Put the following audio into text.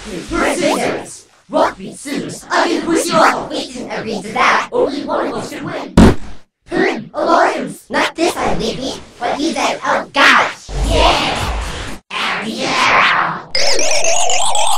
Scissors! Rock beats scissors. I can push you off. We didn't agree to that. Only one of us should win. Alarms! Not this time, baby. But he said, oh gosh! Yeah! Yeah!